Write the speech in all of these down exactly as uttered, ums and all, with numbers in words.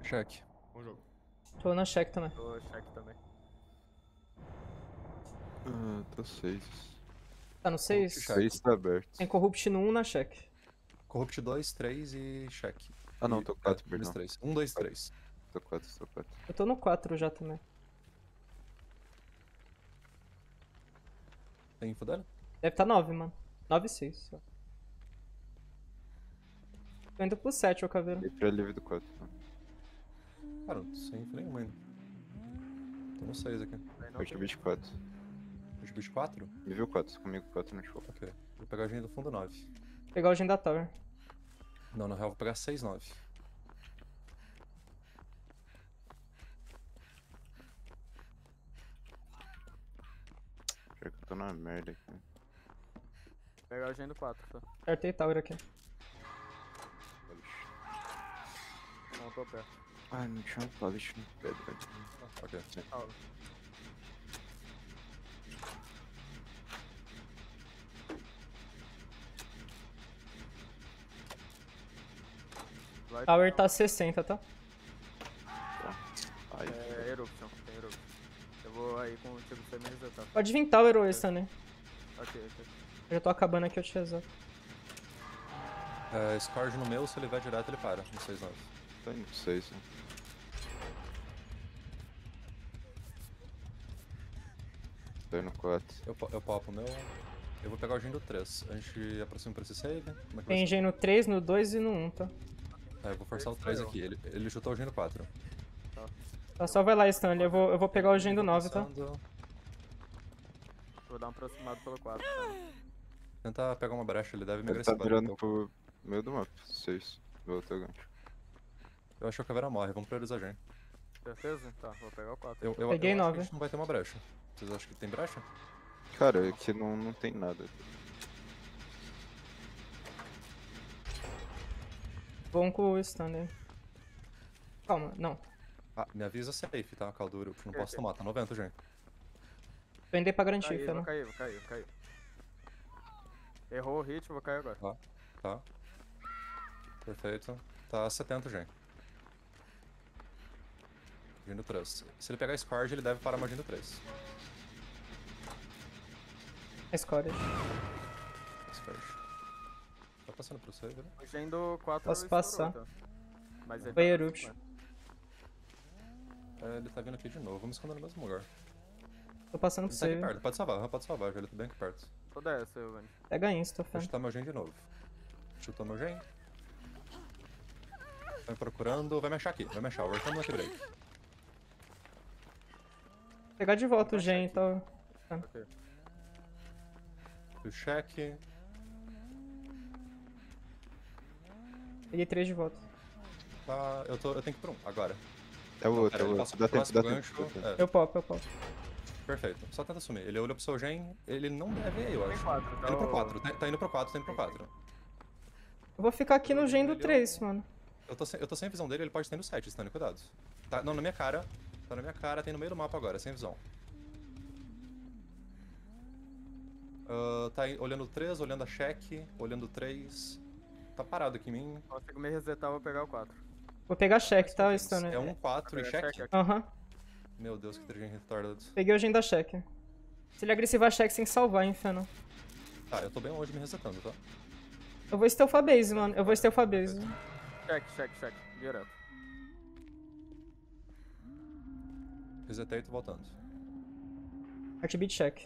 Check. Bom jogo. Tô na check também. Tô check também. Ah, tô seis. Tá no seis? seis tá aberto. Tem Corrupt no um na check. Corrupt dois, três e check. Ah não, E- tô quatro, é, perdão. três. um, dois, três. Tô quatro, tô quatro. Eu tô no quatro já também. Tem info dele? Deve tá nove, mano. nove e seis. Só. Tô indo pro sete, ô caveira. E pra livre do quatro. Né? Cara, sem info nenhuma ainda. Tô no seis aqui. Aí não Parte tem- vinte e quatro. Push bicho quatro? Nível quatro, comigo quatro no show. Ok. Vou pegar a agenda do fundo nove. Vou pegar o Gen da Tower. Não, na real vou pegar seis, nove. Já que eu tô na merda aqui. Pegar a agenda quatro, tá? Acertei Tower aqui. Não tô perto. Ah, não tinha um polish no pedra. Ah, ok. Calma. Vai Tower tá sessenta, tá? Ai, É, Eruption, tem Eruption. Eu vou aí com o time pra me resetar. Pode vir Tower ou esse também. Ok, ok. Eu já tô acabando aqui, eu te reseto. É, Scourge no meu, se ele vai direto ele para, no seis, nove. tá indo seis, né? Tô indo quatro. Eu, po- eu popo o meu. Eu vou pegar o agenda do três. A gente aproxima pra esse save. Como é que vai Tem ser? Gen no três, no dois e no um, tá? É, eu vou forçar o três aqui. Ele, ele chutou o agenda quatro. Tá, só vai lá, Stanley. Eu vou, eu vou pegar o Gen do nove, tá? Passando. Vou dar um aproximado pelo quatro, tá? Tentar pegar uma brecha, ele deve me Ele tá agressivar. virando Eu, pro meio do mapa. seis. Voltou o gancho. eu acho que a caveira morre, vamos priorizar a gente. Certeza? Tá, vou pegar o quatro. Eu, eu, Peguei eu acho nove. que a gente não vai ter uma brecha. Vocês acham que tem brecha? Cara, aqui não, não tem nada. Vamos com o Stanley. Calma, não. Ah, me avisa safe, tá? Caldura, porque não Ok, posso ok. tomar, tá noventa, gente. Prender pra Vou garantir, cair, vou Fernando. cair, vou cair, vou cair. Errou o hit, vou cair agora. Tá, tá. Perfeito. Tá setenta, gente. Agenda três. Se ele pegar Scourge, ele deve parar a agenda três. Score. Scourge. Tá passando pro save, né? O Gen do quatro Posso estourou, passar. tá? Mas ele Foi tá Eruption. aproximando. É, ele tá vindo aqui de novo. Vamos esconder no mesmo lugar. Tô passando pro Ele tá aqui save. perto, pode salvar, pode salvar, já ele tá bem aqui perto. Tô dessa, eu, velho. Pega insta, Vou Fernando. chutar meu gen de novo. Chutou meu gen. Tá me procurando, vai me achar aqui, vai me achar. Workando no break. Pegar de volta o Gen, tá? Ok. O check. Peguei três de volta. Tá, eu, tô, eu tenho que ir pra um, agora. É o outro, Pera, é o ele outro. passa Dá pro tempo, dá próximo tempo. gancho. dá tempo. É, Eu popo, eu popo. perfeito. Só tenta assumir. Ele olhou pro seu gen, ele não deve ir, eu Tem acho. quatro, tá? Tá indo pro o- quatro, tá, tá indo pro quatro, tá indo pro quatro. Eu vou ficar aqui no Gen do três, mano. Eu tô, sem, eu tô sem visão dele, ele pode ter no sete, Stanley, cuidado. Tá, não, na minha cara. Tá na minha cara, tem no meio do mapa agora, sem visão. Ah, tá aí, olhando o três, olhando a check, olhando o três. Tá parado aqui em mim. Consigo me resetar, vou pegar o quatro. Vou pegar check, tá, Stanley? É um quatro e Pega check? check aqui. Aham. Meu Deus, que trigem retardado. Peguei o Gen da check. Se ele agressivar check sem salvar, hein, Fernando. Tá, eu tô bem longe me resetando, tá? Eu vou stealth base, mano. Eu vou stealth base. Check, check, check. Direto. Resetei e tô voltando. Heartbeat check.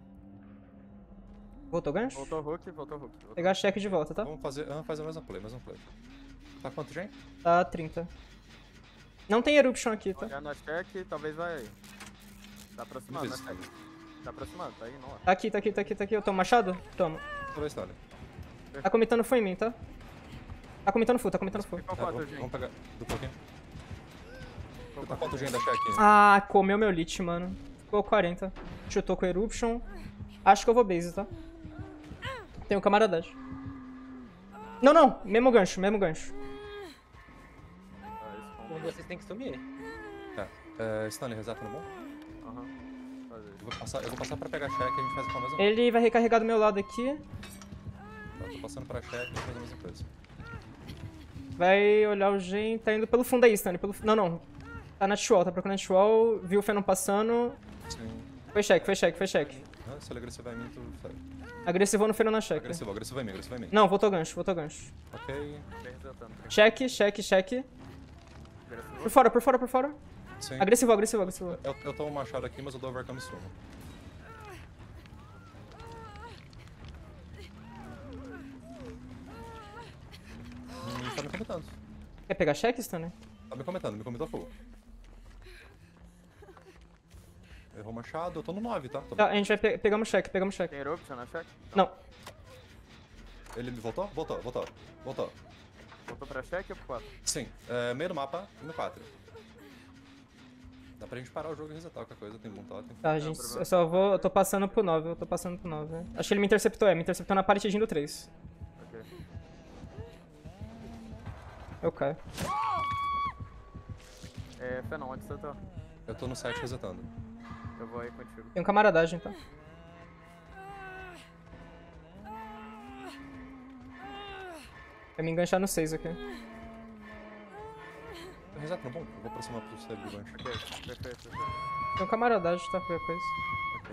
Voltou gancho? Voltou Hook, voltou Hook. Voltou. Pegar check de volta, tá? Vamos fazer, ah, fazer a mesma play, mesma play. Tá quanto, gente? Tá trinta. Não tem eruption aqui, tá? Olhando a check, talvez vai aí. Tá aproximando, né, Isso. check? Tá aproximando, tá aí, não é. Tá aqui, tá aqui, tá aqui, tá aqui. Eu tomo machado? Toma. Talvez Stanley. Tá comitando full em mim, tá? Tá comitando full, tá comitando full. Ficou Tá, quatro, vamos, gente. vamos pegar duplo aqui. Ficou Tá quatro. quanto gen da check? Ah, comeu meu lit, mano. Ficou quarenta. Chutou com eruption. Acho que eu vou base, tá? Tenho camaradagem. Não, não. Mesmo gancho, mesmo gancho. Ah, esse Um combo. de vocês tem que sumir. Tá. É, Stanley, reseta no bom? Aham. Fazer Eu isso. vou passar, eu vou passar pra pegar check e a gente faz a mesma coisa. Ele vai recarregar do meu lado aqui. Eu tô passando pra check e a gente faz a mesma coisa. Vai olhar o gen, tá indo pelo fundo aí, Stanley. Pelo... Não, não. Tá na T-Wall, tá procurando T-Wall, viu o Fenon passando. Sim. Foi check, foi check, foi check. Ah, se ele agressivar em mim, tu sai. Agressivou no Fenon na check. Agressivo, agressivo em mim, agressivo em mim. Não, voltou gancho, voltou gancho. Ok. Bem resetando. Check, check, check. Agressivo. Por fora, por fora, por fora. Sim. Agressivo, agressivo, agressivo. Eu, eu tomo um machado aqui, mas eu dou overcome sumo. Hum, tá me comentando. Quer pegar check, Stanley? Tá me comentando, me comentou full. Errou o machado, eu tô no nove, tá? Tô- Tá, a gente vai pe pegamos check, pegamos check. Tem eruption na check? Não, Ele voltou? Voltou, voltou, voltou. Voltou pra check ou pro quatro? Sim, é, meio do mapa e no quatro. Dá pra gente parar o jogo e resetar qualquer coisa, tem um totem. tá, Não, gente, problema. eu só vou, eu tô passando pro nove, eu tô passando pro nove. né? Acho que ele me interceptou, é, me interceptou na partidinha do três. Ok. Eu caio. É, Fenon, onde você tá? Eu tô no sete resetando. Eu vou aí contigo. Tem um camaradagem, tá? Vai me enganchar no seis aqui. Eu reseto no bom, eu vou aproximar pro cérebro do gancho. Ok, perfeito, perfeito. Tem um camaradagem, tá? Qualquer coisa. Ok.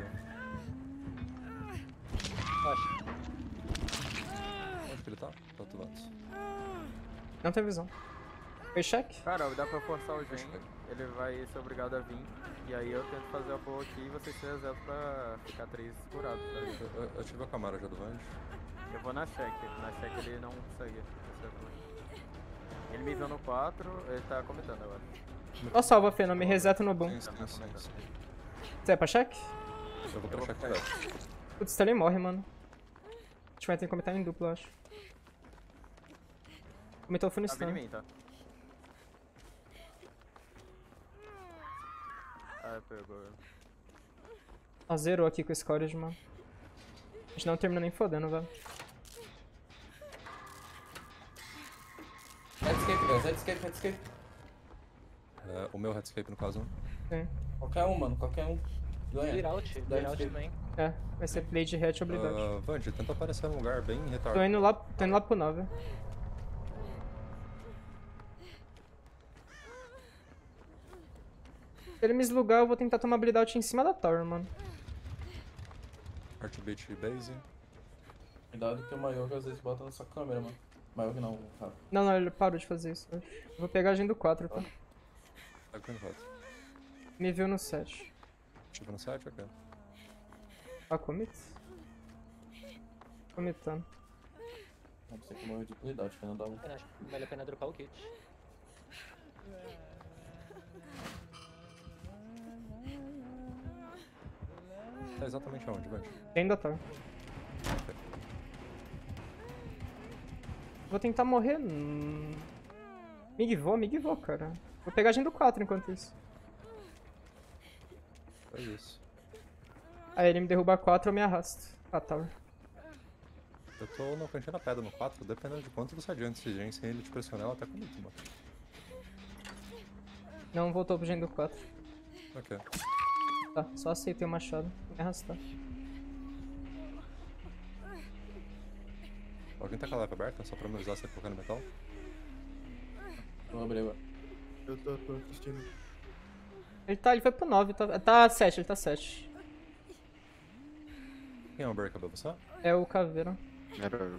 Acho. Onde que ele tá? Tá do lado. Não tem visão. Foi check? Cara, dá pra forçar o gen, ele vai ser obrigado a vir. E aí eu tento fazer a boa aqui e vocês se resetam pra ficar três curados, tá ligado? Eu, eu, eu tive a câmera já do Vand. Eu vou na check, na check ele não consegue. Ele me viu no quatro, ele tá comentando agora. Ó, salva, Fê, não me reseta no boom. Sim, sim, sim, sim. Você é pra check? Eu vou pra vou check pra direto. Putz, Stanley morre, mano. A gente vai ter que comentar em duplo, eu acho. Comentou o Tá vindo em Funistan. mim, tá? Ah, pegou. Ó, zerou aqui com o Scourge, mano. A gente não terminou nem fodendo, velho. Headscape, guys. Headscape, headscape. É, o meu headscape, no caso. Sim. Qualquer um, mano. Qualquer um. Ganha. Clear out, Dá clear out headscape. também. É, vai ser play de hatch obrigado. Uh, Vand, tenta aparecer num lugar bem Tô retardado. indo lá, tô indo lá pro nove. Se ele me slugar, eu vou tentar tomar bleed out em cima da tower, mano. Heartbeat base. Cuidado que o Maior às vezes bota na sua câmera, mano. Maior que não, cara. Não, não, ele parou de fazer isso. Eu acho. Eu vou pegar a gen do quatro, tá? Tá com quatro. Me viu no sete. Tipo no sete, ok. Ah, commit? Commitando. Não precisa que morrer de cuidado, que não dá um. Acho que vale a pena dropar o kit. Tá exatamente aonde, Vand? Ainda tá. Vou tentar morrer. Hum... Migvou, migvou, cara. Vou pegar a gen do quatro enquanto isso. É isso. Aí ele me derruba quatro, eu me arrasto. Ah, tower. Eu tô na cantina pedra no quatro, dependendo de quanto você adianta esse gen, sem ele te pressionar, ela até com muito, mano. Não voltou pro gen do quatro. Ok. Tá, só aceitei o machado. Vou me arrastar. Alguém tá com a live aberta, só pra me avisar se tá colocando metal? Vou abrir agora. Eu tô, tô assistindo. Ele tá, ele foi pro nove, tá, tá sete, ele tá sete. Quem é o Unbreakable, você? É o caveira. Era eu.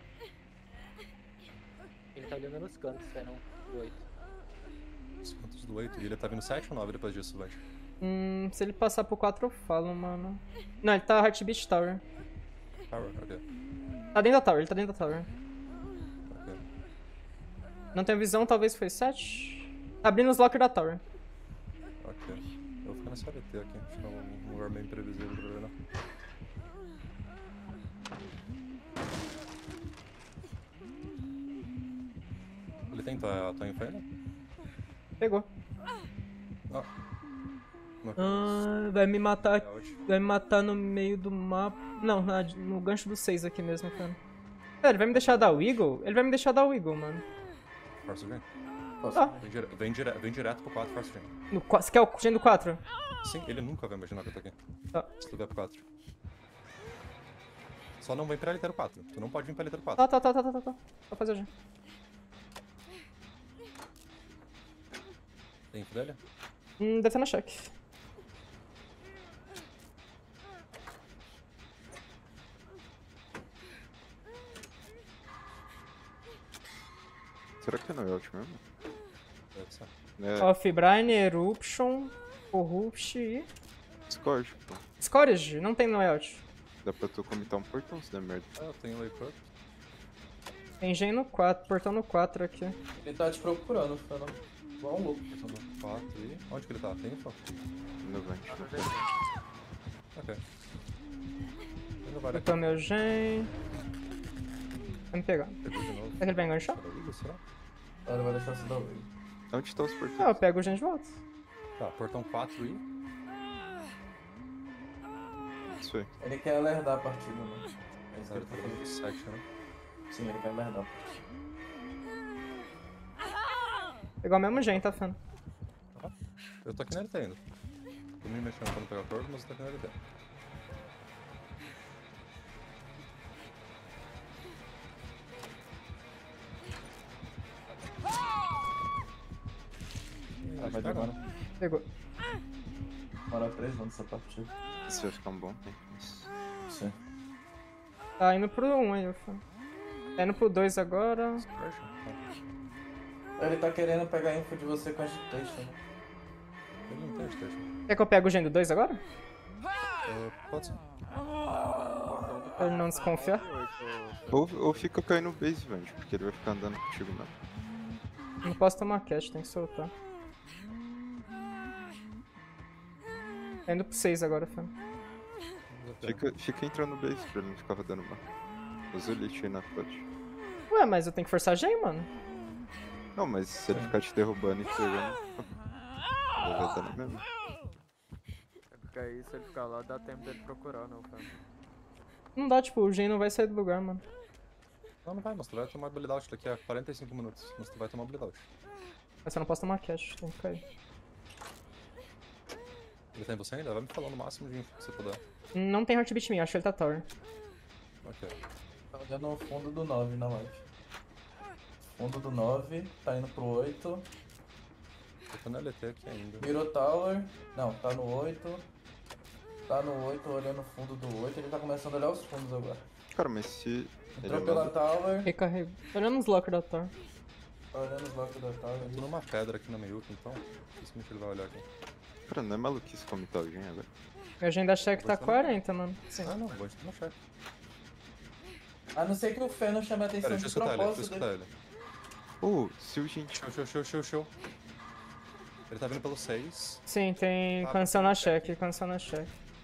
Ele tá olhando nos cantos, Fenon, do oito. Os cantos do oito. E ele tá vindo sete ou nove depois disso, Vand? Hum, se ele passar pro quatro eu falo, mano. Não, ele tá Heartbeat Tower. Power, ok. Tá dentro da tower, ele tá dentro da tower. Ok. Não tem visão, talvez foi sete. Tá abrindo os lockers da tower. Ok. Eu vou ficar nessa L T aqui, acho que é um lugar bem previsível pra ver, né? Ele tem tua, tua info ainda? Pegou. Ah. Ok. Ah, vai me matar. É ótimo. Vai me matar no meio do mapa. Não, na- no gancho do seis aqui mesmo, cara. É, ele vai me deixar dar o Eagle? Ele vai me deixar dar o Eagle, mano. Force Gen. Ah, Vem, dire vem, dire vem direto pro quatro, Force Gen. no, qua- você quer o gen do quatro? Sim, ele nunca vai imaginar que eu tô aqui. Tá. Se tu vier pro quatro. Só não vem pra L T quatro. Tu não pode vir pra L T quatro. Tá, tá, tá, tá, tá, tá, tá. Só fazer o gen. Tem info dele? Hum, deve estar na check. Será que é no Yacht mesmo? Deve ser. É, Off-Brine, Eruption, Corrupt e... Scourge, pô. Scourge, não tem no layout. Dá pra tu comentar um portão se der merda. Ah, eu tenho Lay Corp. Tem gen no quatro, portão no quatro aqui. Ele tá te procurando, Fernão. Igual um louco. quatro e... Onde que ele tá? Tem info? No Vant. Ok. Ele não vai Botou meu gen. Vai me pegar. Pegou de novo. Será que ele vai enganchar? Será que- será? Ela vai deixar você dar o wave. Onde tá os portões? Ah, eu pego o gen de volta. Tá, portão quatro e... Isso aí. Ele quer lerdar a partida, né? É isso que Tá, ele tá portão fazendo. sete, né? Sim, ele quer lerdar. Pegar o mesmo gen, tá, Fano? Eu tô aqui na L T ainda. Tô me mexendo pra não pegar corpo, mas eu tô aqui na L T. Ah, vai pegar. demorar. Pegou. Demora três anos essa partida. Isso vai ficar um bom tempo. Isso. Sim. Tá indo pro um aí, Fano. Tá indo pro dois agora. Scourge? Tá. Ele tá querendo pegar info de você com agitation, né? Ele não tem agitation. Quer que eu pegue o gen do dois agora? Uh, pode ser. Pra ele não desconfiar. Ou, ou fica caindo no base Vant, porque ele vai ficar andando contigo mesmo. Não posso tomar cash, tem que soltar. Tá indo pro seis agora, Fano. Fica, fica entrando no base pra ele não ficar rodando mal. Usa elite aí na frente. Ué, mas eu tenho que forçar gen, mano. Não, mas se ele ficar te derrubando e pegando, ele vai dar na mesma. Porque aí se ele ficar lá, dá tempo dele procurar, não, cara. Não dá, tipo, o gen não vai sair do lugar, mano. Não, não vai, mas tu vai tomar bleed out daqui a quarenta e cinco minutos. Mas tu vai tomar bleed out. Mas eu não posso tomar cash, tem que cair. Ele tem você ainda? Vai me falando o máximo de info que você puder. Não tem heartbeat me, acho que ele tá tower. Ok. Tá olhando no fundo do nove na live. Fundo do nove, tá indo pro oito. Eu tô na L T aqui ainda. Mirou Tower. Não, tá no oito. Tá no oito, olhando o fundo do oito. Ele tá começando a olhar os fundos agora. Cara, mas se ele Entrou pela manda... Tower. Recarrego. Tô olhando os lockers da tower. Tá olhando os blocos da Tower. Eu tô numa pedra aqui na Meiuca, então dificilmente ele vai olhar aqui. Cara, não é maluquice comentar alguém agora. Meu gen da check tá Gostando? quarenta, mano. Ah não, vou entrar no chefe. A não ser que o Fê não chame a atenção Pera, deixa eu de escutar ele, deixa eu propósito escutar dele. ele. Ô, se o gente... Show, show, show, show, show. Ele tá vindo pelo seis. Sim, tem Ah, canção na check, canção na check.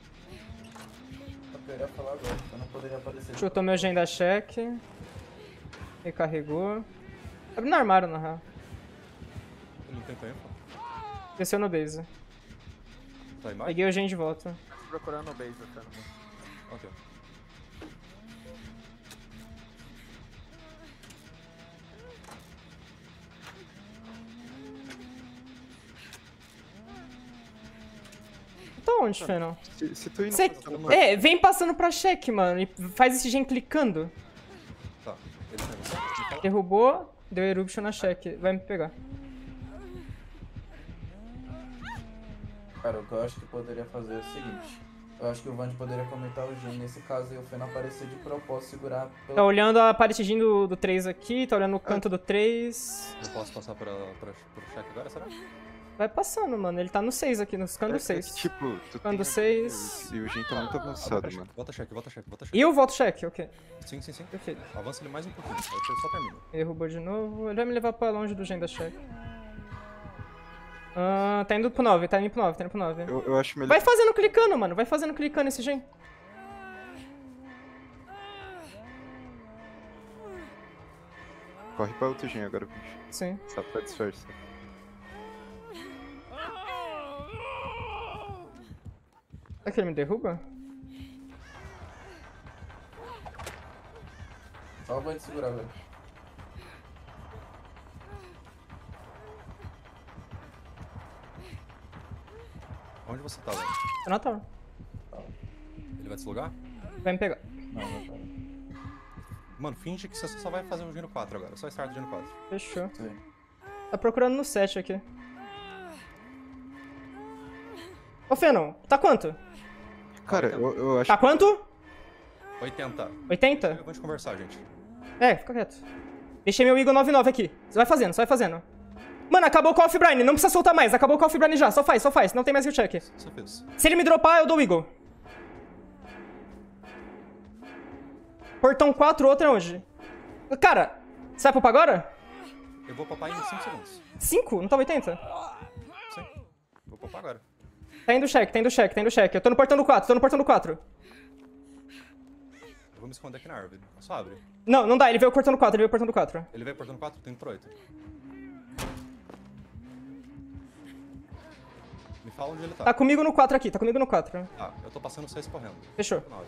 Eu queria falar agora, eu não poderia aparecer. Chutou meu gen da check. Recarregou. Abriu no armário, na real. Ele não tem tempo. Desceu no base. Tá aí mais? Peguei o gen de volta. Tô procurando o base, cara. Ok. Tá onde, Fennel? Se, se tu ir Cê... passando uma- É, vem passando pra check, mano. E faz esse gen clicando. Tá. Ele tem você. Me fala. Derrubou, deu eruption na check. Vai me pegar. Cara, o que eu acho que poderia fazer é o seguinte. Eu acho que o Vand poderia comentar o gen nesse caso e o Fê não aparecer de propósito, segurar pelo... Tá olhando a paretidinha do, do três aqui, tá olhando o canto do três. Eu posso passar pra, pra, pro check agora, será? Vai passando, mano. Ele tá no seis aqui, no canto É- do é seis. que, tipo, tu Quando tem seis- E o Gen tá muito avançado, Volta mano. check, volta check, volta check, volta check. E eu volto check, ok. Sim, sim, sim. Perfeito. Avança ele mais um pouquinho, aí ele só termina. Ele derrubou de novo. Ele vai me levar pra longe do gen da check. Ah, tá indo pro nove, tá indo pro nove, tá indo pro nove. Eu, eu acho melhor... Vai fazendo clicando, mano. Vai fazendo clicando esse gen. Corre pra outro Gen agora, bicho. Sim. Só pra disfarçar. Será que ele me derruba? Só o Vand segurar, velho. Onde você tá, velho? Tá na tower. Ele vai deslogar? Vai me pegar. Não, não, não. Mano, finge que você só vai fazer o Geno quatro agora. Só start o Geno quatro. Fechou. Sim. Tá procurando no sete aqui. Ô, Fenon, tá quanto? Cara, eu, eu acho Tá quanto? oitenta. oitenta? Vamos conversar, gente. É, fica quieto. Deixei meu Eagle nove nove aqui. Você vai fazendo, você vai fazendo. Mano, acabou o Call of Brine, não precisa soltar mais. Acabou o Call of Brine já, só faz, só faz. Não tem mais heal check. Só fiz. Se ele me dropar, eu dou o Eagle. Portão quatro, outro é onde? Cara, você vai popar agora? Eu vou popar em cinco segundos. cinco? Não tá oitenta? Sim. Vou popar agora. Tá indo check, tá indo check, tá indo check. Eu tô no portão do quatro, tô no portão do quatro. Eu vou me esconder aqui na árvore. Só abre. Não, não dá, ele veio o portão do quatro, ele veio o portão do quatro. Ele veio portando quatro, tô indo pro oito. Me fala onde ele tá. Tá comigo no quatro aqui, tá comigo no quatro. Tá, eu tô passando seis correndo. Fechou. nove.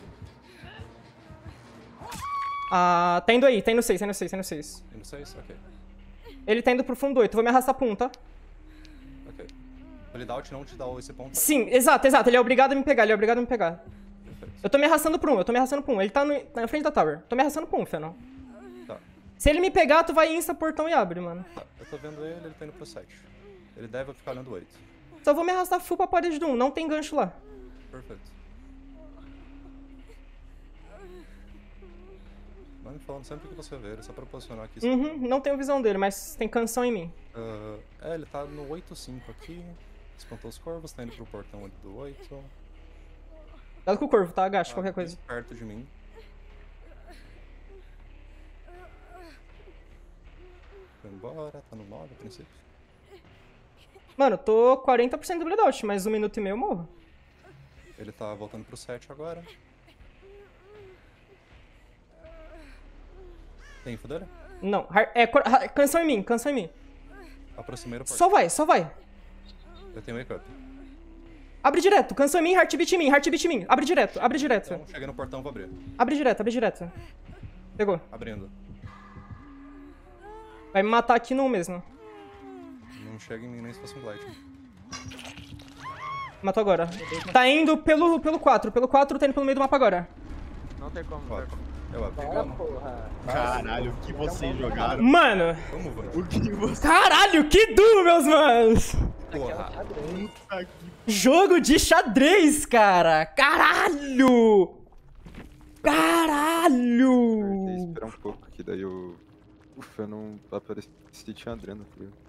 Ah, tá indo aí, tá indo seis, tá indo seis, tá indo seis. Indo seis? Ok. Ele tá indo pro fundo oito, vou me arrastar pro um, tá? Ok. O leadout não te dá esse ponto. Sim, exato, exato, ele é obrigado a me pegar, ele é obrigado a me pegar. Perfeito. Eu tô me arrastando pro um, eu tô me arrastando pro um. Ele tá no, na frente da tower. Tô me arrastando pro um, Fenon. Tá. Se ele me pegar, tu vai insta portão e abre, mano. Tá. Eu tô vendo ele, ele tá indo pro sete. Ele deve ficar olhando o oito. Só vou me arrastar full pra parede do um, não tem gancho lá. Perfeito. Vai me falando sempre que você vê ele, só pra posicionar aqui. Uhum, não tenho visão dele, mas tem canção em mim. Uh, é, ele tá no oito cinco aqui. Espantou os corvos, tá indo pro portão ali do oito. Cuidado com o corvo, tá? Agacha, Tá qualquer coisa. perto de mim. Foi embora, tá no nove a princípio. Mano, tô quarenta por cento do bleed out, mas um minuto e meio eu morro. Ele tá voltando pro sete agora. Tem info dele? Não, har- é, cor- ha- canção em mim, canção em mim. Aproximei do portão. Só vai, só vai. Eu tenho wake up. Abre direto, canção em mim, heartbeat em mim, heartbeat em mim. Abre direto, abre direto. Então, cheguei no portão, vou abrir. Abre direto, abre direto. Pegou. Abrindo. Vai me matar aqui no mesmo. Não chega em mim nem se fosse um blight. Matou agora. Tá indo pelo, pelo quatro, pelo quatro tá indo pelo meio do mapa agora. Não tem como, não tem Ótimo. como. Eu abri. Bora, porra. Caralho, o que vocês jogaram? Mano, Vamos, Van. O que vocês... caralho, que duro, meus manos. Porra. Puta que... Jogo de xadrez, cara. Caralho. Tem que Caralho. esperar um pouco, que daí o, o Fenon aparece e tinha adrena, tá ligado?